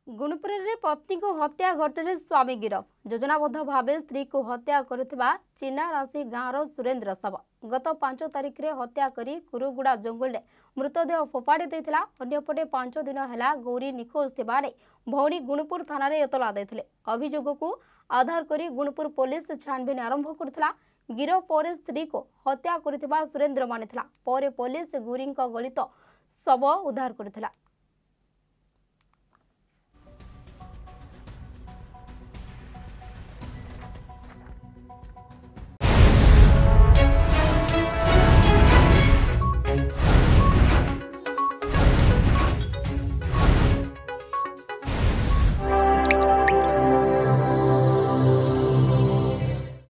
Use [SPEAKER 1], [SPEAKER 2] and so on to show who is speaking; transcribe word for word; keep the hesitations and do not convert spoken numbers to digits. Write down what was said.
[SPEAKER 1] गुणपुर में पत्नी को हत्या घटने स्वामी गिरफ। योजनाबद्ध भाव स्त्री को हत्या करुथिबा चिना राशि गाँवर सुरेन्द्र शव गत पांच तारिख में हत्या करी कुरुगुड़ा जंगल में मृतदेह फोपाड़ी देथिला। अन्यपटे पांच दिन है गौरी निखोज थिबा भौणी गुणपुर थाना रे एतला देथिले। अभियोग को आधार करी गुणपुर पुलिस छानबीन आरंभ करथिला। गिरफ पर स्त्री को हत्या करुथिबा सुरेन्द्र मानिथिला। पर पुलिस गुरी गलित शव उद्धार करथिला।